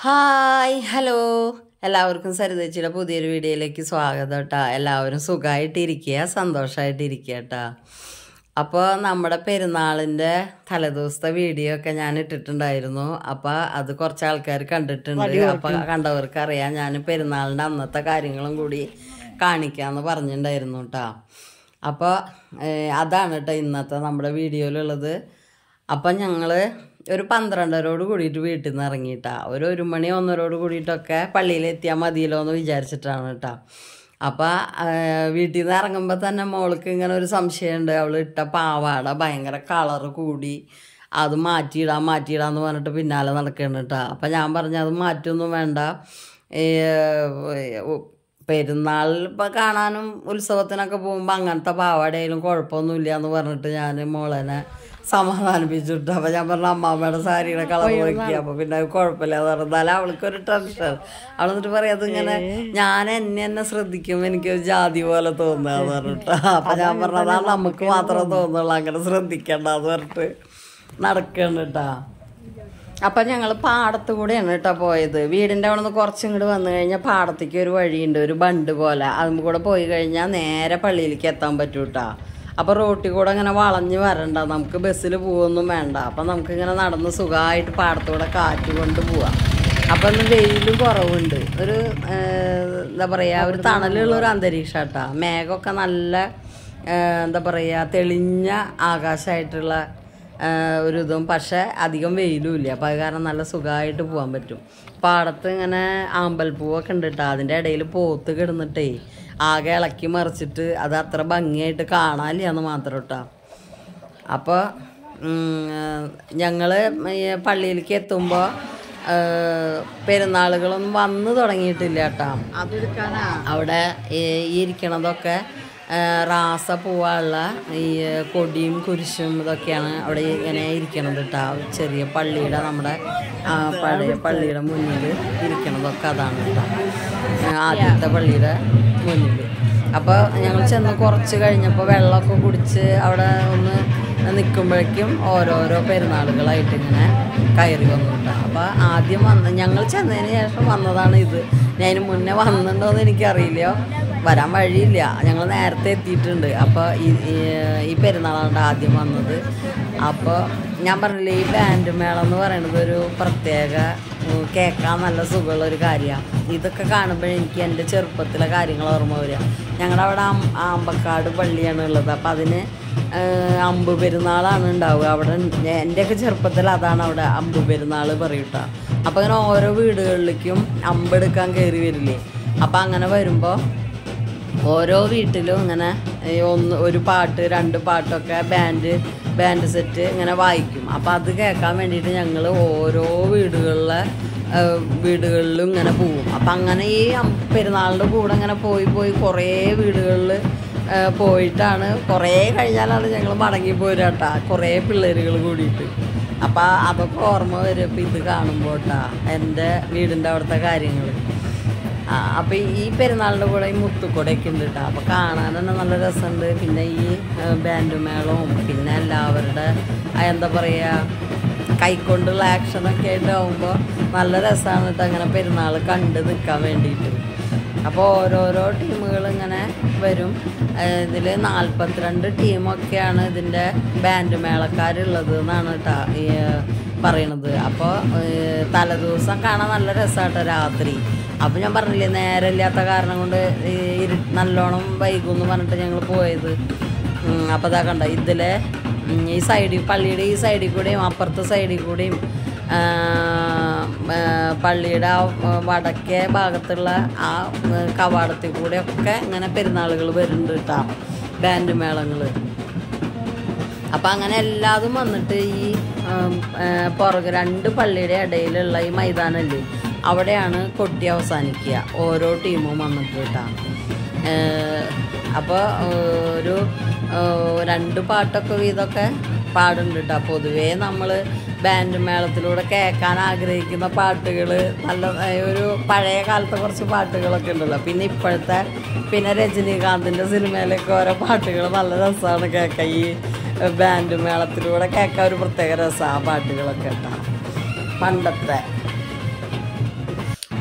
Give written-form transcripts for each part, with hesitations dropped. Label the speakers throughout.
Speaker 1: Hi hello എല്ലാവർക്കും സരിതച്ചിയുടെ പുതിയൊരു വീഡിയോയിലേക്ക് സ്വാഗതം കേട്ടോ. എല്ലാവരും സുഖമായിട്ടിരിക്കുക, സന്തോഷമായിട്ടിരിക്കുക കേട്ടോ. അപ്പോൾ നമ്മുടെ പെരുന്നാളിൻ്റെ തലേദിവസത്തെ വീഡിയോ ഒക്കെ ഞാൻ ഇട്ടിട്ടുണ്ടായിരുന്നു. അപ്പോൾ അത് കുറച്ച് ആൾക്കാർ കണ്ടിട്ടുണ്ട്. അപ്പോൾ കണ്ടവർക്ക് അറിയാം, ഞാൻ പെരുന്നാളിൻ്റെ അന്നത്തെ കാര്യങ്ങളും കൂടി കാണിക്കാമെന്ന് പറഞ്ഞിട്ടുണ്ടായിരുന്നു കേട്ടോ. അപ്പോൾ അതാണ് കേട്ടോ ഇന്നത്തെ നമ്മുടെ വീഡിയോയിലുള്ളത്. അപ്പം ഞങ്ങൾ ഒരു 12:30 കൂടിയിട്ട് വീട്ടിൽ നിന്ന് ഇറങ്ങിയിട്ടാ. ഒരു 1 മണി 1:30 കൂടിയിട്ടൊക്കെ പള്ളിയിലെത്തിയാൽ മതിയല്ലോ എന്ന് വിചാരിച്ചിട്ടാണ് കേട്ടോ. അപ്പോൾ വീട്ടിൽ നിന്ന് ഇറങ്ങുമ്പോൾ തന്നെ മോൾക്ക് ഇങ്ങനെ ഒരു സംശയമുണ്ട്. അവൾ ഇട്ട പാവാട ഭയങ്കര കളറ് കൂടി, അത് മാറ്റിയിടാന്ന് പറഞ്ഞിട്ട് പിന്നാലെ നടക്കണം കേട്ടോ. അപ്പം ഞാൻ പറഞ്ഞു അത് മാറ്റൊന്നും വേണ്ട, പെരുന്നാൾ ഇപ്പം കാണാനും ഉത്സവത്തിനൊക്കെ പോകുമ്പോൾ അങ്ങനത്തെ പാവാടയായാലും കുഴപ്പമൊന്നുമില്ല എന്ന് പറഞ്ഞിട്ട് ഞാൻ മോളനെ സമാധാനിപ്പിച്ചിട്ടു. അപ്പോൾ ഞാൻ പറഞ്ഞു അമ്മാമ്മയുടെ സാരിയുടെ കളർ നോക്കി, അപ്പോൾ പിന്നെ അത് കുഴപ്പമില്ല എന്ന് പറഞ്ഞാൽ അവൾക്കൊരു ടെൻഷൻ. അവൾ എന്നിട്ട് പറയാം അതിങ്ങനെ ഞാൻ എന്നെ ശ്രദ്ധിക്കുമ്പോൾ എനിക്കൊരു ജാതി പോലെ തോന്നുകയെന്ന് പറഞ്ഞിട്ട്. അപ്പം ഞാൻ പറഞ്ഞത് അത് നമുക്ക് മാത്രമേ തോന്നുള്ളൂ, അങ്ങനെ ശ്രദ്ധിക്കണ്ടെന്ന് പറഞ്ഞിട്ട് നടക്കണം കേട്ടോ. അപ്പം ഞങ്ങൾ പാടത്ത് കൂടെയാണ് കേട്ടോ പോയത്. വീടിൻ്റെ അവിടെ നിന്ന് കുറച്ചും കൂടി വന്നു കഴിഞ്ഞാൽ പാടത്തേക്ക് ഒരു വഴിയുണ്ട്, ഒരു ബണ്ട് പോലെ. അതും കൂടെ പോയി കഴിഞ്ഞാൽ നേരെ പള്ളിയിലേക്ക് എത്താൻ പറ്റും കേട്ടോ. അപ്പോൾ റോട്ടിൽ കൂടെ ഇങ്ങനെ വളഞ്ഞ് വരണ്ട, നമുക്ക് ബസ്സിൽ പോവൊന്നും വേണ്ട. അപ്പം നമുക്കിങ്ങനെ നടന്ന് സുഖമായിട്ട് പാടത്തൂടെ കാറ്റ് കൊണ്ട് പോവാം. അപ്പം ഇന്ന് വെയിലും കുറവുണ്ട്, ഒരു എന്താ പറയുക, ഒരു തണലുള്ളൊരു അന്തരീക്ഷം കേട്ടോ. മേഘമൊക്കെ നല്ല എന്താ പറയുക തെളിഞ്ഞ ആകാശമായിട്ടുള്ള ഒരു ഇതും, പക്ഷേ അധികം വെയിലും ഇല്ല. അപ്പോൾ അത് കാരണം നല്ല സുഖമായിട്ട് പോകാൻ പറ്റും. പാടത്ത് ഇങ്ങനെ ആമ്പൽപ്പൂവൊക്കെ ഉണ്ട് കേട്ടോ. അതിൻ്റെ ഇടയിൽ പോത്ത് കിടന്നിട്ടേ ആകെ ഇളക്കി മറിച്ചിട്ട് അത് അത്ര ഭംഗിയായിട്ട് കാണാനില്ല എന്ന് മാത്രം കേട്ടോ. അപ്പോൾ ഞങ്ങൾ പള്ളിയിലേക്ക് എത്തുമ്പോൾ പെരുന്നാളുകളൊന്നും വന്നു തുടങ്ങിയിട്ടില്ല കേട്ടോ. അവിടെ ഈ ഇരിക്കണതൊക്കെ റാസ പൂവാനുള്ള ഈ കൊടിയും കുരിശും ഇതൊക്കെയാണ് അവിടെ ഇങ്ങനെ ഇരിക്കണത് കേട്ടോ. ചെറിയ പള്ളിയുടെ നമ്മുടെ പഴയ പള്ളിയുടെ മുന്നിൽ ഇരിക്കണതൊക്കെ അതാണ് കേട്ടോ, ആദ്യത്തെ പള്ളിയുടെ മുന്നിൽ. അപ്പോൾ ഞങ്ങൾ ചെന്ന് കുറച്ച് കഴിഞ്ഞപ്പോൾ വെള്ളമൊക്കെ കുടിച്ച് അവിടെ ഒന്ന് നിൽക്കുമ്പോഴേക്കും ഓരോരോ പെരുന്നാളുകളായിട്ട് ഇങ്ങനെ കയറി വന്നു കേട്ടോ. അപ്പോൾ ആദ്യം ഞങ്ങൾ ചെന്നതിന് ശേഷം വന്നതാണ് ഇത്. ഞാൻ അതിന് മുന്നേ വന്നിട്ടുണ്ടോ എന്ന് എനിക്കറിയില്ല, വരാൻ വഴിയില്ല, ഞങ്ങൾ നേരത്തെ എത്തിയിട്ടുണ്ട്. അപ്പോൾ ഈ പെരുന്നാളാണ് ആദ്യം വന്നത്. അപ്പോൾ ഞാൻ പറഞ്ഞില്ലേ, ഈ ബാൻഡ് മേളം എന്ന് പറയുന്നത് ഒരു പ്രത്യേക കേൾക്കാൻ നല്ല സുഖമുള്ളൊരു കാര്യമാണ്. ഇതൊക്കെ കാണുമ്പോൾ എനിക്ക് എൻ്റെ ചെറുപ്പത്തിലെ കാര്യങ്ങൾ ഓർമ്മ വരിക. ഞങ്ങളുടെ അവിടെ ആമ്പക്കാട് പള്ളിയാണ് ഉള്ളത്. അപ്പം അതിന് അമ്പ് പെരുന്നാളാണ് ഉണ്ടാവുക അവിടെ. എൻ്റെയൊക്കെ ചെറുപ്പത്തിൽ അതാണ് അവിടെ അമ്പ് പെരുന്നാൾ പറയൂട്ടോ. അപ്പം അങ്ങനെ ഓരോ വീടുകളിലേക്കും അമ്പെടുക്കാൻ കയറി വരില്ലേ. അപ്പം അങ്ങനെ വരുമ്പോൾ ഓരോ വീട്ടിലും ഇങ്ങനെ ഒരു പാട്ട് 2 പാട്ടൊക്കെ ബാൻഡ് സെറ്റ് ഇങ്ങനെ വായിക്കും. അപ്പം അത് കേൾക്കാൻ വേണ്ടിയിട്ട് ഞങ്ങൾ ഓരോ വീടുകളിലും ഇങ്ങനെ പോവും. അപ്പം അങ്ങനെ ഈ പെരുന്നാളിൻ്റെ കൂടെ ഇങ്ങനെ പോയി കുറേ വീടുകളിൽ പോയിട്ടാണ്, കുറേ കഴിഞ്ഞാലാണ് ഞങ്ങൾ മടങ്ങിപ്പോയി കേട്ടോ, കുറേ പിള്ളേരുകൾ കൂടിയിട്ട്. അപ്പം അതൊക്കെ ഓർമ്മ വരും ഇപ്പം ഇത് കാണുമ്പോൾ കേട്ടോ, എൻ്റെ വീടിൻ്റെ അവിടുത്തെ കാര്യങ്ങൾ. അപ്പോൾ ഈ പെരുന്നാളിൻ്റെ കൂടെ ഈ മുത്തുക്കൊടയൊക്കെ ഉണ്ട് കേട്ടോ. അപ്പോൾ കാണാൻ തന്നെ നല്ല രസമുണ്ട്. പിന്നെ ഈ ബാൻഡ് മേളവും പിന്നെ എല്ലാവരുടെ എന്താ പറയുക കൈക്കൊണ്ടുള്ള ആക്ഷനൊക്കെ ആയിട്ടാവുമ്പോൾ നല്ല രസമാണ് കേട്ടോ അങ്ങനെ പെരുന്നാൾ കണ്ട് നിൽക്കാൻ വേണ്ടിയിട്ട്. അപ്പോൾ ഓരോരോ ടീമുകൾ ഇങ്ങനെ വരും. ഇതിൽ 42 ടീമൊക്കെയാണ് ഇതിൻ്റെ ബാൻഡ് മേളക്കാരുള്ളത് എന്നാണ് കേട്ടോ ഈ പറയണത്. അപ്പോൾ തലേദിവസം കാണാൻ നല്ല രസമാട്ടോ രാത്രി. അപ്പോൾ ഞാൻ പറഞ്ഞില്ലേ, നേരമില്ലാത്ത കാരണം കൊണ്ട് നല്ലോണം വൈകുമെന്ന് പറഞ്ഞിട്ട് ഞങ്ങൾ പോയത്. അപ്പോൾ ഇതാ കണ്ട, ഇതിലെ ഈ സൈഡിൽ പള്ളിയുടെ ഈ സൈഡിൽ കൂടെയും അപ്പുറത്തെ സൈഡിൽ കൂടെയും പള്ളിയുടെ വടക്കേ ഭാഗത്തുള്ള ആ കവാടത്തിൽ കൂടെയൊക്കെ ഇങ്ങനെ പെരുന്നാളുകൾ വരുന്നുണ്ട് കേട്ടോ, ബാൻഡ് മേളങ്ങൾ. അപ്പം അങ്ങനെ എല്ലാതും വന്നിട്ട് ഈ പുറകെ 2 പള്ളിയുടെ ഇടയിലുള്ള ഈ മൈതാനല്ലേ, അവിടെയാണ് കൊട്ടി അവസാനിക്കുക. ഓരോ ടീമും വന്നിട്ട് കേട്ടോ. അപ്പോൾ ഒരു 2 പാട്ടൊക്കെ വീതമൊക്കെ പാടുന്നുണ്ട് കേട്ടോ. പൊതുവേ നമ്മൾ ബാൻഡ് മേളത്തിലൂടെ കേൾക്കാൻ ആഗ്രഹിക്കുന്ന പാട്ടുകൾ നല്ല ഒരു പഴയ കാലത്തെ കുറച്ച് പാട്ടുകളൊക്കെ ഉണ്ടല്ലോ. പിന്നെ ഇപ്പോഴത്തെ പിന്നെ രജനീകാന്തിൻ്റെ സിനിമയിലൊക്കെ ഓരോ പാട്ടുകൾ നല്ല രസമാണ് കേൾക്കാൻ. ഈ ബാൻഡ് മേളത്തിലൂടെ കേൾക്കാൻ ഒരു പ്രത്യേക രസമാണ് ആ പാട്ടുകളൊക്കെ കേട്ടോ, പണ്ടത്തെ.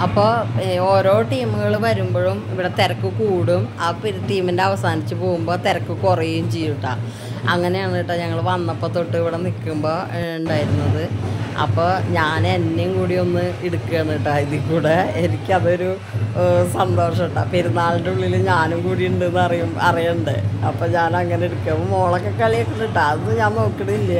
Speaker 1: അപ്പോൾ ഓരോ ടീമുകൾ വരുമ്പോഴും ഇവിടെ തിരക്ക് കൂടും. ആ ടീമിൻ്റെ അവസാനിച്ച് പോകുമ്പോൾ തിരക്ക് കുറയുകയും ചെയ്യും കേട്ടോ. അങ്ങനെയാണ് കേട്ടോ ഞങ്ങൾ വന്നപ്പോൾ തൊട്ട് ഇവിടെ നിൽക്കുമ്പോൾ ഉണ്ടായിരുന്നത്. അപ്പോൾ ഞാൻ എന്നെയും കൂടി ഒന്ന് എടുക്കുകയാണ് കേട്ടോ ഇതിൽ കൂടെ. എനിക്കതൊരു സന്തോഷം കേട്ടോ. പെരുന്നാളിൻ്റെ ഉള്ളിൽ ഞാനും കൂടി ഉണ്ടെന്ന് അറിയണ്ടേ. അപ്പോൾ ഞാൻ അങ്ങനെ എടുക്കുക. അപ്പോൾ മോളൊക്കെ കളിയൊക്കെ കേട്ടോ, അത് ഞാൻ നോക്കണില്ല.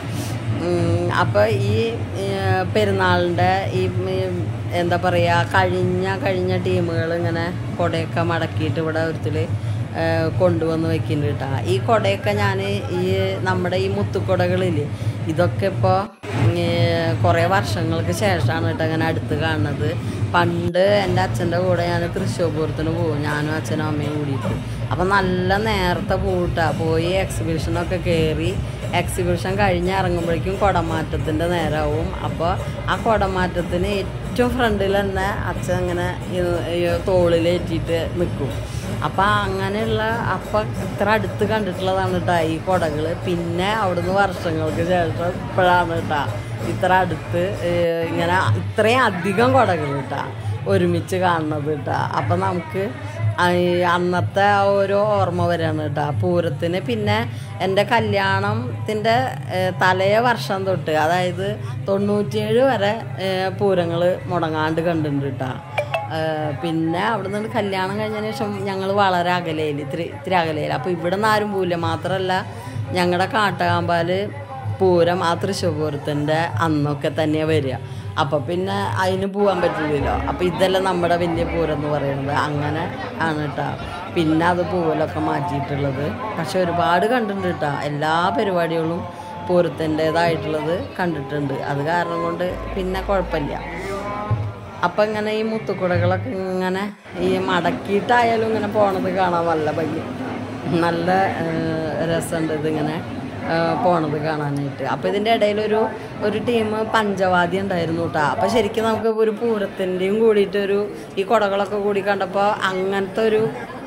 Speaker 1: അപ്പോൾ ഈ പെരുന്നാളിൻ്റെ ഈ എന്താ പറയുക, കഴിഞ്ഞ ടീമുകൾ ഇങ്ങനെ കുടയൊക്കെ മടക്കിയിട്ട് ഇവിടെ ഒരുത്തിൽ കൊണ്ടുവന്ന് വയ്ക്കുന്നുണ്ട് കേട്ടോ. ഈ കുടയൊക്കെ ഞാൻ നമ്മുടെ ഈ മുത്തുക്കുടകളില്ലേ, ഇതൊക്കെ ഇപ്പോൾ കുറേ വർഷങ്ങൾക്ക് ശേഷമാണ് കേട്ടോ അങ്ങനെ അടുത്ത് കാണുന്നത്. പണ്ട് എൻ്റെ അച്ഛൻ്റെ കൂടെ ഞാൻ തൃശ്ശൂർ പൂരത്തിന് പോകും, ഞാനും അച്ഛനും അമ്മയും കൂടിയിട്ട്. അപ്പം നല്ല നേരത്തെ പോയി എക്സിബിഷനൊക്കെ കയറി, എക്സിബിഷൻ കഴിഞ്ഞ് ഇറങ്ങുമ്പോഴേക്കും കുടമാറ്റത്തിൻ്റെ നേരമാവും. അപ്പോൾ ആ കുടമാറ്റത്തിന് ഏറ്റവും ഫ്രണ്ടിൽ തന്നെ അച്ഛൻ ഇങ്ങനെ തോളിലേറ്റിയിട്ട് നിൽക്കും. അപ്പം അങ്ങനെയുള്ള ഇത്ര അടുത്ത് കണ്ടിട്ടുള്ളതാണ് കേട്ടോ ഈ കുടകൾ. പിന്നെ അവിടുന്ന് വർഷങ്ങൾക്ക് ശേഷം ഇപ്പോഴാണ് കേട്ടോ ഇത്ര അടുത്ത് ഇങ്ങനെ ഇത്രയും അധികം കുടകൾ കേട്ടോ ഒരുമിച്ച് കാണുന്നത് കേട്ടോ. അപ്പം നമുക്ക് അന്നത്തെ ആ ഒരു ഓർമ്മ വരികയാണ് കേട്ടോ പൂരത്തിന്. പിന്നെ എൻ്റെ കല്യാണത്തിൻ്റെ തലേ വർഷം തൊട്ട്, അതായത് 97 വരെ പൂരങ്ങൾ മുടങ്ങാണ്ട് കണ്ടിട്ടുണ്ട് കേട്ടോ. പിന്നെ അവിടെ നിന്ന് കല്യാണം കഴിഞ്ഞതിന് ശേഷം ഞങ്ങൾ വളരെ അകലയിൽ, ഇത്തിരി അകലയിൽ. അപ്പോൾ ഇവിടെ നിന്ന് ആരും പോവില്ല. മാത്രമല്ല ഞങ്ങളുടെ കാട്ടകാമ്പാൽ പൂരം ആ തൃശ്ശൂർ പൂരത്തിൻ്റെ അന്നൊക്കെ തന്നെയാണ് വരിക. അപ്പോൾ പിന്നെ അതിന് പോകാൻ പറ്റില്ലല്ലോ. അപ്പോൾ ഇതെല്ലാം നമ്മുടെ വലിയ പൂരം എന്ന് പറയുന്നത്. അങ്ങനെ ആണ് കേട്ടോ. പിന്നെ അത് പൂവലൊക്കെ മാറ്റിയിട്ടുള്ളത്. പക്ഷെ ഒരുപാട് കണ്ടിട്ടുണ്ട് കേട്ടോ. എല്ലാ പരിപാടികളും പൂരത്തിൻ്റേതായിട്ടുള്ളത് കണ്ടിട്ടുണ്ട്. അത് കാരണം കൊണ്ട് പിന്നെ കുഴപ്പമില്ല. അപ്പം ഇങ്ങനെ ഈ മുത്തുക്കുടകളൊക്കെ ഇങ്ങനെ ഈ മടക്കിയിട്ടായാലും ഇങ്ങനെ പോണത് കാണാൻ നല്ല ഭംഗി, നല്ല രസമുണ്ട് ഇതിങ്ങനെ പോണത് കാണാനായിട്ട്. അപ്പോൾ ഇതിൻ്റെ ഇടയിലൊരു ടീം പഞ്ചവാദ്യം ഉണ്ടായിരുന്നു കേട്ടോ. അപ്പോൾ ശരിക്കും നമുക്ക് ഒരു പൂരത്തിൻ്റെയും കൂടിയിട്ടൊരു ഈ കുടകളൊക്കെ കൂടി കണ്ടപ്പോൾ അങ്ങനത്തെ ഒരു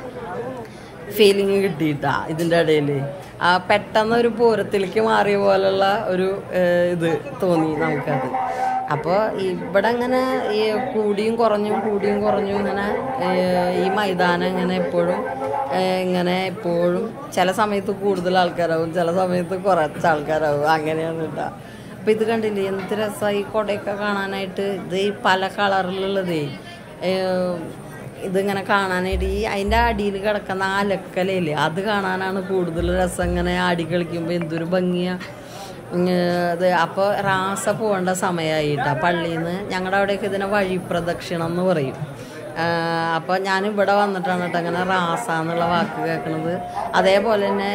Speaker 1: ഫീലിങ് കിട്ടിയിട്ടാ ഇതിൻ്റെ ഇടയിൽ. പെട്ടെന്നൊരു പൂരത്തിലേക്ക് മാറിയ പോലുള്ള ഒരു ഇത് തോന്നി നമുക്കത്. അപ്പോൾ ഇവിടെ ഇങ്ങനെ ഈ കൂടിയും കുറഞ്ഞും ഇങ്ങനെ ഈ മൈതാനം ഇങ്ങനെ എപ്പോഴും ചില സമയത്ത് കൂടുതൽ ആൾക്കാരാവും, ചില സമയത്ത് കുറച്ച് ആൾക്കാരാവും, അങ്ങനെയാണ് കേട്ടോ. അപ്പോൾ ഇത് കണ്ടില്ലേ എന്ത് രസമായി ഈ കുടയൊക്കെ കാണാനായിട്ട്. ഇത് ഈ പല കളറിലുള്ളതേ ഇതിങ്ങനെ കാണാനായിട്ട് അതിൻ്റെ അടിയിൽ കിടക്കുന്ന ആ ലക്കലയില്ലേ അത് കാണാനാണ് കൂടുതൽ രസം. ഇങ്ങനെ ആടി കളിക്കുമ്പോൾ എന്തൊരു ഭംഗിയാണ് അത്. അപ്പോൾ റാസ പോകേണ്ട സമയമായിട്ടാ പള്ളിയിൽ നിന്ന്. ഞങ്ങളുടെ അവിടെയൊക്കെ ഇതിനെ വഴി പ്രദക്ഷിണം എന്ന് പറയും. അപ്പോൾ ഞാനിവിടെ വന്നിട്ടാണ് കേട്ടോ അങ്ങനെ റാസ എന്നുള്ള വാക്ക് കേൾക്കുന്നത്. അതേപോലെ തന്നെ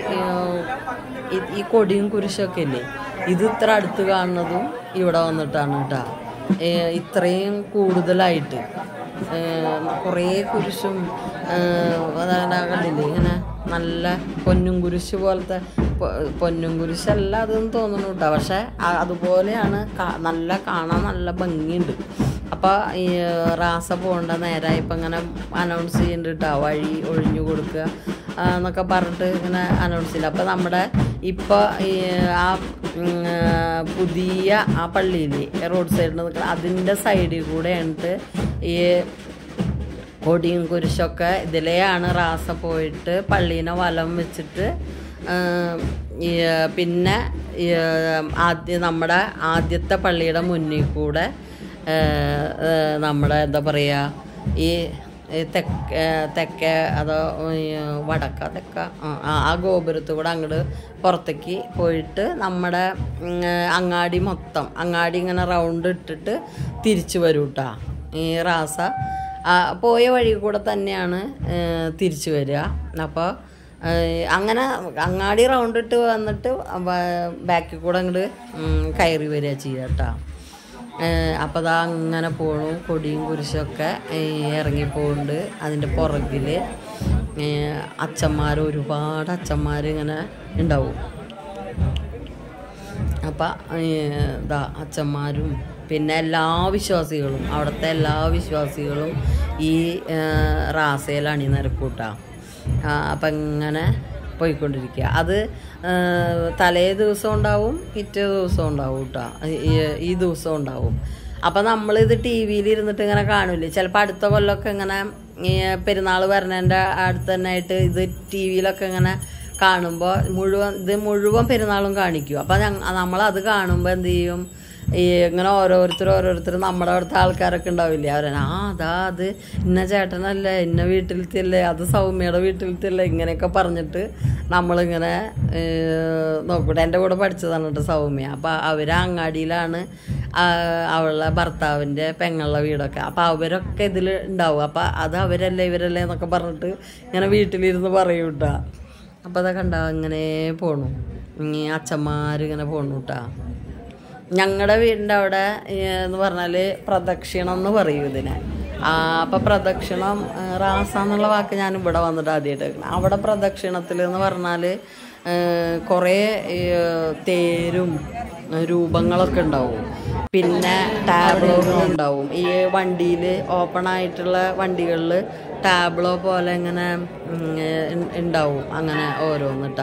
Speaker 1: ഈ കൊടിയും കുരിശൊക്കെ ഇല്ലേ, ഇത് ഇത്ര അടുത്ത് കാണുന്നതും ഇവിടെ വന്നിട്ടാണ് കേട്ടോ. ഇത്രയും കൂടുതലായിട്ട് കുറേ കുരിശും കണ്ടില്ലേ ഇങ്ങനെ നല്ല പൊന്നും കുരിശ് പോലത്തെ, പൊന്നും കുരിശല്ല അതെന്ന് തോന്നുന്നു കേട്ടോ. പക്ഷെ അതുപോലെയാണ് നല്ല കാണാൻ നല്ല ഭംഗിയുണ്ട്. അപ്പോൾ ഈ റാസ പോകേണ്ട നേരമായപ്പോൾ ഇങ്ങനെ അനൗൺസ് ചെയ്യുന്നുണ്ട് കേട്ടോ, വഴി ഒഴിഞ്ഞു കൊടുക്കുക എന്നൊക്കെ പറഞ്ഞിട്ട് ഇങ്ങനെ അനൗൺസ് ചെയ്യില്ല. അപ്പോൾ നമ്മുടെ ഇപ്പോൾ ആ പുതിയ ആ പള്ളിയിൽ റോഡ് സൈഡിൽ നിൽക്കുന്ന അതിൻ്റെ സൈഡിൽ കൂടെ ആയിട്ട് ഈ കൊടിയും കുരിശൊക്കെ ഇതിലെയാണ് റാസ പോയിട്ട് പള്ളീനെ വലം വെച്ചിട്ട് പിന്നെ നമ്മുടെ ആദ്യത്തെ പള്ളിയുടെ മുന്നിൽ കൂടെ നമ്മുടെ എന്താ പറയുക ഈ തെക്കേ അതോ തെക്ക ആ ഗോപുരത്തിൽ കൂടെ അങ്ങോട്ട് പുറത്തേക്ക് പോയിട്ട് നമ്മുടെ അങ്ങാടി ഇങ്ങനെ റൗണ്ട് ഇട്ടിട്ട് തിരിച്ചു വരും കേട്ടോ. ഈ റാസ പോയ വഴി കൂടെ തന്നെയാണ് തിരിച്ചു വരിക. അപ്പോൾ അങ്ങനെ അങ്ങാടി റൗണ്ട് ഇട്ട് വന്നിട്ട് ബാക്കിൽ കൂടെ അങ്ങോട്ട് കയറി വരിക ചെയ്യുക കേട്ടോ. അപ്പോൾ അതാ അങ്ങനെ പോണു, കൊടിയും കുരിശൊക്കെ ഇറങ്ങിപ്പോകുന്നുണ്ട്. അതിൻ്റെ പുറകിൽ ഒരുപാട് അച്ഛന്മാർ ഇങ്ങനെ ഉണ്ടാവും. അപ്പം അച്ഛന്മാരും പിന്നെ അവിടുത്തെ എല്ലാ വിശ്വാസികളും ഈ റാസയിൽ അണിനിരക്കൂട്ടാ. അപ്പം ഇങ്ങനെ പോയിക്കൊണ്ടിരിക്കുക. അത് തലേ ദിവസം ഉണ്ടാവും, പിറ്റേ ദിവസം ഉണ്ടാവും കേട്ടോ. ഈ ദിവസം ഉണ്ടാവും. അപ്പം നമ്മളിത് ടി വിയിൽ ഇരുന്നിട്ട് ഇങ്ങനെ കാണില്ലേ, ചിലപ്പോൾ അടുത്ത കൊല്ലമൊക്കെ ഇങ്ങനെ ഈ പെരുന്നാൾ വരണതിൻ്റെ അടുത്ത് തന്നെ ആയിട്ട് ഇത് ടി വിയിലൊക്കെ ഇങ്ങനെ കാണുമ്പോൾ മുഴുവൻ പെരുന്നാളും കാണിക്കും. അപ്പം നമ്മളത് കാണുമ്പോൾ എന്ത് ചെയ്യും, ഈ ഇങ്ങനെ ഓരോരുത്തർ നമ്മുടെ അവിടുത്തെ ആൾക്കാരൊക്കെ ഉണ്ടാവില്ലേ, അവരെ അത് ഇന്ന ചേട്ടനല്ലേ, ഇന്ന വീട്ടിലത്തെ അത് സൗമ്യയുടെ വീട്ടിലത്തെ ഇങ്ങനെയൊക്കെ പറഞ്ഞിട്ട് നമ്മളിങ്ങനെ നോക്കൂട്ടെ. എൻ്റെ കൂടെ പഠിച്ചതാണ് കേട്ടോ സൗമ്യ. അപ്പം അവർ അങ്ങാടിയിലാണ് അവളുടെ ഭർത്താവിൻ്റെ പെങ്ങളുടെ വീടൊക്കെ. അപ്പം അവരൊക്കെ ഇതിൽ ഉണ്ടാവും. അപ്പം അത് അവരല്ലേ ഇവരല്ലേ എന്നൊക്കെ പറഞ്ഞിട്ട് ഇങ്ങനെ വീട്ടിലിരുന്ന് പറയും കേട്ടോ. അപ്പം അതൊക്കെ ഉണ്ടാവും. ഇങ്ങനെ പോണു അച്ഛന്മാരിങ്ങനെ പോണു കേട്ടോ. ഞങ്ങളുടെ വീടിൻ്റെ അവിടെ എന്ന് പറഞ്ഞാൽ പ്രദക്ഷിണം എന്ന് പറയും ഇതിനെ. അപ്പം പ്രദക്ഷിണം റാസ എന്നുള്ള വാക്ക് ഞാൻ ഇവിടെ വന്നിട്ട് ആദ്യമായിട്ട് കേൾക്കണം. അവിടെ പ്രദക്ഷിണത്തിൽ എന്ന് പറഞ്ഞാൽ കുറേ തേരും രൂപങ്ങളൊക്കെ ഉണ്ടാവും. പിന്നെ ടാബ്ലോകൾ ഉണ്ടാവും. ഈ വണ്ടിയിൽ ഓപ്പൺ ആയിട്ടുള്ള വണ്ടികളിൽ ടാബ്ലോ പോലെ ഇങ്ങനെ ഉണ്ടാവും. അങ്ങനെ ഓരോന്നിട്ടാ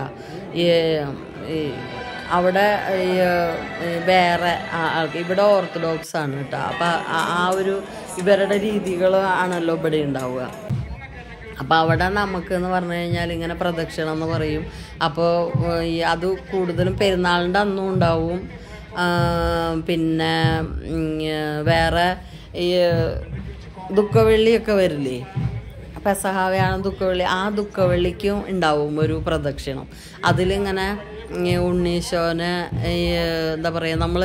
Speaker 1: അവിടെ വേറെ ഇവിടെ ഓർത്തഡോക്സ് ആണ് കേട്ടോ. അപ്പം ആ ഒരു ഇവരുടെ രീതികൾ ആണല്ലോ ഇവിടെ ഉണ്ടാവുക. അപ്പോൾ അവിടെ നമുക്ക് എന്ന് പറഞ്ഞു കഴിഞ്ഞാൽ ഇങ്ങനെ പ്രദക്ഷിണം എന്ന് പറയും. അപ്പോൾ അത് കൂടുതലും പെരുന്നാളിൻ്റെ അന്നും ഉണ്ടാവും. പിന്നെ വേറെ ഈ ദുഃഖവെള്ളിയൊക്കെ വരില്ലേ, പെസഹാവയാണ് ദുഃഖവെള്ളി, ആ ദുഃഖവെള്ളിക്കും ഉണ്ടാവും ഒരു പ്രദക്ഷിണം. അതിലിങ്ങനെ ഉണ്ണീശോനെ എന്താ പറയുക, നമ്മൾ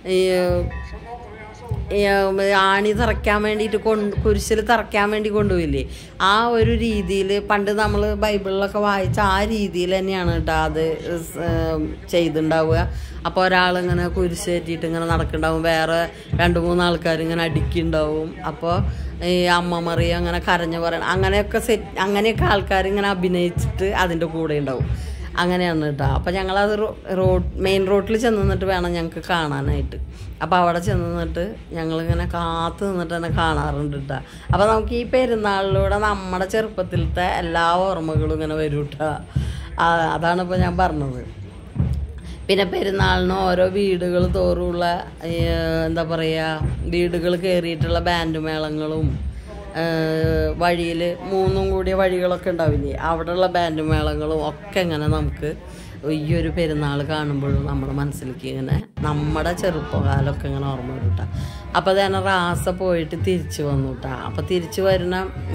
Speaker 1: ഈ ആണി തറയ്ക്കാൻ വേണ്ടിയിട്ട് കുരിശിൽ തറയ്ക്കാൻ വേണ്ടി കൊണ്ടുപോയില്ലേ, ആ ഒരു രീതിയിൽ പണ്ട് നമ്മൾ ബൈബിളിലൊക്കെ വായിച്ച ആ രീതിയിൽ തന്നെയാണ് കേട്ടോ അത് ചെയ്തിട്ടുണ്ടാവുക. അപ്പോൾ ഒരാളിങ്ങനെ കുരിശ് കയറ്റിയിട്ട് ഇങ്ങനെ നടക്കുന്നുണ്ടാവും, വേറെ 2-3 ആൾക്കാർ ഇങ്ങനെ അടുക്കിണ്ടാവും. അപ്പോൾ ഈ അമ്മ മറിയ അങ്ങനെ കരഞ്ഞു പറയണം, അങ്ങനെയൊക്കെ ആൾക്കാർ ഇങ്ങനെ അഭിനയിച്ചിട്ട് അതിൻ്റെ കൂടെ ഉണ്ടാവും. അങ്ങനെയാണ് കേട്ടോ. അപ്പം ഞങ്ങളത് മെയിൻ റോഡിൽ ചെന്ന് നിന്നിട്ട് വേണം ഞങ്ങൾക്ക് കാണാനായിട്ട്. അപ്പോൾ അവിടെ ചെന്ന് നിന്നിട്ട് ഞങ്ങളിങ്ങനെ കാത്തു നിന്നിട്ട് തന്നെ കാണാറുണ്ട് കേട്ടോ. അപ്പോൾ നമുക്ക് ഈ പെരുന്നാളിലൂടെ നമ്മുടെ ചെറുപ്പത്തിലത്തെ എല്ലാ ഓർമ്മകളും ഇങ്ങനെ വരും കേട്ടോ. അതാണ് ഇപ്പോൾ ഞാൻ പറഞ്ഞത്. പിന്നെ പെരുന്നാളിന് ഓരോ വീടുകൾ തോറുമുള്ള എന്താ പറയുക, വീടുകൾ കയറിയിട്ടുള്ള ബാൻഡ് മേളങ്ങളും വഴിയിൽ 3 കൂടിയ വഴികളൊക്കെ ഉണ്ടാവില്ലേ, അവിടെയുള്ള ബാൻഡ് മേളങ്ങളും ഒക്കെ ഇങ്ങനെ നമുക്ക് ഈ ഒരു പെരുന്നാൾ കാണുമ്പോഴും നമ്മുടെ മനസ്സിലേക്ക് ഇങ്ങനെ നമ്മുടെ ചെറുപ്പകാലമൊക്കെ ഇങ്ങനെ ഓർമ്മ വരും കേട്ടോ. അപ്പോൾ തന്നെ റാസ പോയിട്ട് തിരിച്ചു വന്നു കേട്ടോ. അപ്പോൾ തിരിച്ചു വരുന്ന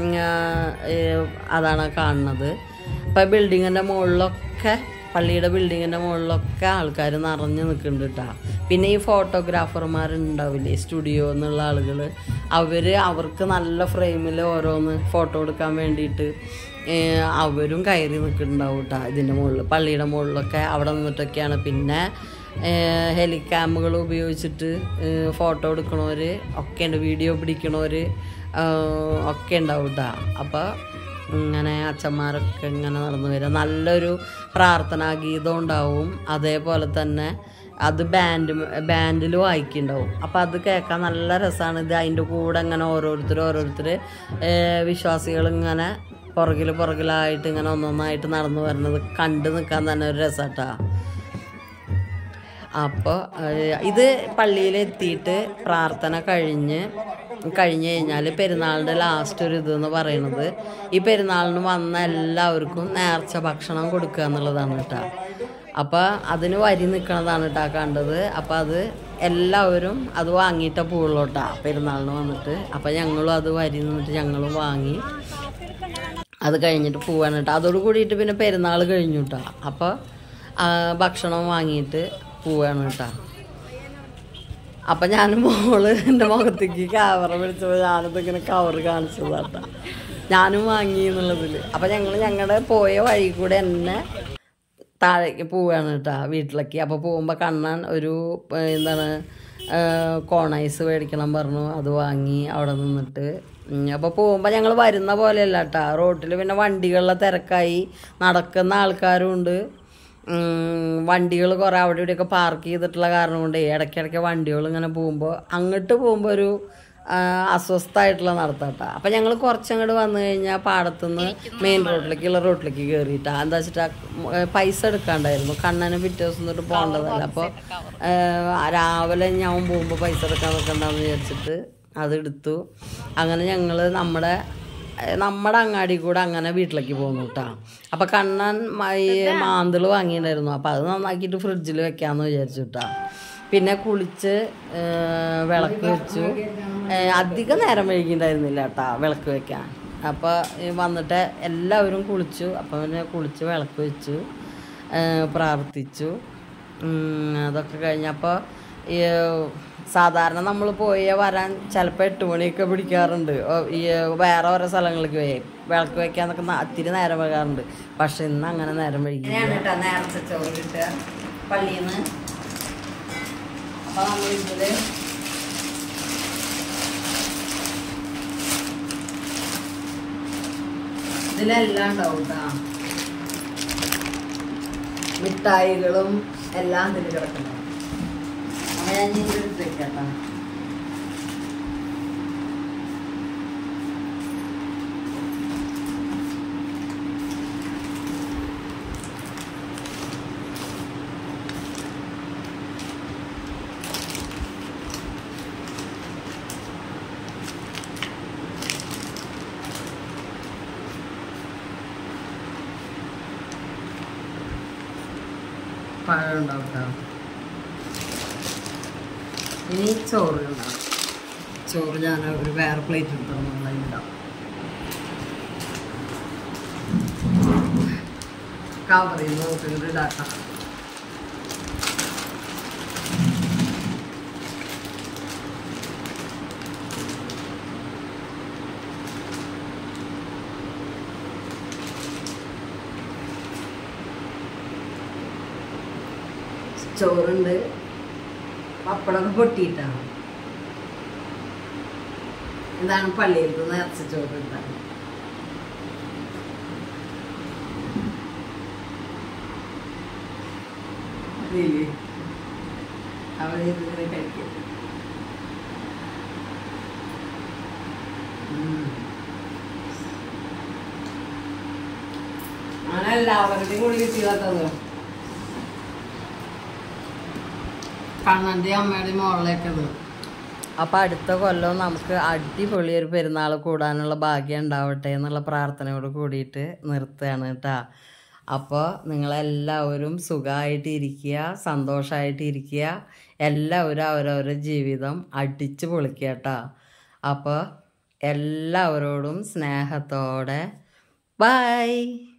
Speaker 1: അതാണ് കാണുന്നത്. അപ്പോൾ ബിൽഡിങ്ങിൻ്റെ മുകളിലൊക്കെ, പള്ളിയുടെ ബിൽഡിങ്ങിൻ്റെ മുകളിലൊക്കെ ആൾക്കാർ നിറഞ്ഞു നിൽക്കുന്നുണ്ട് കേട്ടോ. പിന്നെ ഈ ഫോട്ടോഗ്രാഫർമാരുണ്ടാവില്ലേ, സ്റ്റുഡിയോ എന്നുള്ള ആളുകൾ, അവർക്ക് നല്ല ഫ്രെയിമിൽ ഓരോന്ന് ഫോട്ടോ എടുക്കാൻ വേണ്ടിയിട്ട് അവരും കയറി നിൽക്കുന്നുണ്ടാവും കേട്ടോ ഇതിൻ്റെ മുകളിൽ, പള്ളിയുടെ മുകളിലൊക്കെ അവിടെ നിന്നിട്ടൊക്കെയാണ്. പിന്നെ ഹെലിക്യാമുകൾ ഉപയോഗിച്ചിട്ട് ഫോട്ടോ എടുക്കണവർ ഒക്കെ ഉണ്ട്, വീഡിയോ പിടിക്കണവർ ഒക്കെ ഉണ്ടാവും കേട്ടോ. അപ്പോൾ ഇങ്ങനെ അച്ഛന്മാരൊക്കെ ഇങ്ങനെ നടന്നു വരിക, നല്ലൊരു പ്രാർത്ഥനാ ഗീതം ഉണ്ടാവും. അതേപോലെ തന്നെ അത് ബാൻഡിൽ വായിക്കുന്നുണ്ടാവും. അപ്പോൾ അത് കേൾക്കാൻ നല്ല രസമാണ്. ഇത് അതിൻ്റെ കൂടെ ഇങ്ങനെ ഓരോരുത്തർ വിശ്വാസികൾ ഇങ്ങനെ പുറകിലായിട്ട് ഇങ്ങനെ ഒന്നൊന്നായിട്ട് നടന്നു വരുന്നത് കണ്ടു നിൽക്കാൻ തന്നെ ഒരു രസമാട്ടാ. അപ്പോൾ ഇത് പള്ളിയിലെത്തിയിട്ട് പ്രാർത്ഥന കഴിഞ്ഞ് കഴിഞ്ഞാൽ പെരുന്നാളിൻ്റെ ലാസ്റ്റ് ഒരു ഇതെന്ന് പറയുന്നത് ഈ പെരുന്നാളിന് വന്ന എല്ലാവർക്കും നേർച്ച ഭക്ഷണം കൊടുക്കുക എന്നുള്ളതാണ് കേട്ടോ. അപ്പോൾ അതിന് വരി നിൽക്കണതാണ് കേട്ടോ കണ്ടത്. അപ്പോൾ അത് എല്ലാവരും അത് വാങ്ങിയിട്ട പൂവുള്ളൂട്ടാ പെരുന്നാളിന് വന്നിട്ട്. അപ്പോൾ ഞങ്ങളും അത് വരി നിന്നിട്ട് ഞങ്ങളും വാങ്ങി അത് കഴിഞ്ഞിട്ട് പോവാണ് കേട്ടോ. അതോട് കൂടിയിട്ട് പിന്നെ പെരുന്നാൾ കഴിഞ്ഞു കേട്ടോ. അപ്പോൾ ഭക്ഷണം വാങ്ങിയിട്ട് പോവാണ് കേട്ടോ. അപ്പം ഞാൻ എൻ്റെ മുഖത്തേക്ക് ക്യാമറ പിടിച്ചപ്പോൾ ഞാനതിങ്ങനെ കവർ കാണിച്ചതാട്ടോ, ഞാനും വാങ്ങി എന്നുള്ളതിൽ. അപ്പം ഞങ്ങളുടെ പോയ വഴി കൂടെ എന്നെ താഴേക്ക് പോവുകയാണ് കേട്ടോ വീട്ടിലേക്ക്. അപ്പോൾ പോകുമ്പോൾ കണ്ണൻ ഒരു എന്താണ് കോണൈസ് മേടിക്കണം പറഞ്ഞു, അത് വാങ്ങി അവിടെ നിന്നിട്ട്. അപ്പോൾ പോകുമ്പോൾ ഞങ്ങൾ വരുന്ന പോലെയല്ല കേട്ടോ, റോട്ടിൽ പിന്നെ വണ്ടികളിലെ തിരക്കായി, നടക്കുന്ന ആൾക്കാരും ഉണ്ട്, വണ്ടികൾ കുറേ അവിടെ ഇവിടെയൊക്കെ പാർക്ക് ചെയ്തിട്ടുള്ള കാരണം കൊണ്ട് ഇടയ്ക്കിടയ്ക്ക് വണ്ടികൾ ഇങ്ങനെ പോകുമ്പോൾ അങ്ങോട്ട് പോകുമ്പോൾ ഒരു അസ്വസ്ഥമായിട്ടുള്ള നടത്താട്ടാ. അപ്പം ഞങ്ങൾ കുറച്ചങ്ങോട്ട് വന്നു കഴിഞ്ഞാൽ പാടത്തുനിന്ന് മെയിൻ റോട്ടിലേക്ക് കയറിയിട്ടാണ്. എന്താ വെച്ചിട്ടാ പൈസ എടുക്കാണ്ടായിരുന്നു. കണ്ണന് പിറ്റേ ദിവസം തൊട്ട് പോകേണ്ടതല്ല. അപ്പോൾ രാവിലെ ഞാൻ പോകുമ്പോൾ പൈസ എടുക്കാൻ നിൽക്കണ്ടെന്ന് വിചാരിച്ചിട്ട് അതെടുത്തു. അങ്ങനെ ഞങ്ങൾ നമ്മുടെ അങ്ങാടി കൂടെ അങ്ങനെ വീട്ടിലേക്ക് പോന്നു കേട്ടോ. അപ്പം കണ്ണൻ ഈ മാന്തൾ വാങ്ങിയിട്ടുണ്ടായിരുന്നു. അപ്പം അത് നന്നാക്കിയിട്ട് ഫ്രിഡ്ജിൽ വെക്കാമെന്ന് വിചാരിച്ചു കേട്ടോ. പിന്നെ കുളിച്ച് വിളക്ക് വെച്ചു. അധികം നേരം വൈകിയിട്ടുണ്ടായിരുന്നില്ല കേട്ടോ വിളക്ക് വെക്കാൻ. അപ്പോൾ വന്നിട്ട് എല്ലാവരും കുളിച്ചു. അപ്പം പിന്നെ കുളിച്ച് വിളക്ക് വെച്ചു, പ്രാർത്ഥിച്ചു. അതൊക്കെ കഴിഞ്ഞപ്പോൾ സാധാരണ നമ്മൾ വരാൻ ചിലപ്പോൾ 8 മണിയൊക്കെ പിടിക്കാറുണ്ട്. ഈ വേറെ ഓരോ സ്ഥലങ്ങളിലേക്ക് പോയി വിളക്ക് വയ്ക്കാന്നൊക്കെ ഒത്തിരി നേരം വൈകാറുണ്ട്. പക്ഷെ ഇന്ന് അങ്ങനെ നേരം വൈകി നേരത്തെ ചോറ് കിട്ടുക പള്ളിയിൽ നിന്ന്. അപ്പോൾ നമ്മൾ ഇതിലെല്ലാം ഉണ്ടാവും കേട്ടോ. മിഠായികളും എല്ലാം ഇതിൽ കിടക്കുന്നുണ്ടാവും. അപ്പം ഞാൻ ഇതിലെടുത്ത് വെക്കാം. പഴം ഉണ്ടാവും കേട്ടോ. ഇനി ചോറുണ്ടാവും. ചോറ് ഞാൻ ഒരു വേറെ പ്ലേറ്റ് എടുത്തോളാം. നമ്മളതിലുണ്ടാവും. കവറിൽ നോക്കിയിട്ട് ഇതാക്കാം. ചോറുണ്ട്, പപ്പടമൊക്കെ പൊട്ടിയിട്ടാണ്. ഇതാണ് പള്ളിയിൽ നിന്ന് ഇറച്ചി ചോറ് ഉണ്ടാകും. അവിടെ ഇതിങ്ങനെ കഴിക്കും. അങ്ങനെ എല്ലാവരുടെയും കൂടി കിട്ടിയതാട്ടത്. കണ്ണൻ്റെ അമ്മയുടെയും മോളിലേക്കത്. അപ്പം അടുത്ത കൊല്ലം നമുക്ക് അടിപൊളി ഒരു പെരുന്നാൾ കൂടാനുള്ള ഭാഗ്യം ഉണ്ടാവട്ടെ എന്നുള്ള പ്രാർത്ഥനയോട് കൂടിയിട്ട് നിർത്തുകയാണ് കേട്ടോ. അപ്പോൾ നിങ്ങളെല്ലാവരും സുഖമായിട്ടിരിക്കുക, സന്തോഷമായിട്ടിരിക്കുക. എല്ലാവരും അവരവരുടെ ജീവിതം അടിച്ച് പൊളിക്കുക കേട്ടോ. അപ്പോൾ എല്ലാവരോടും സ്നേഹത്തോടെ ബൈ.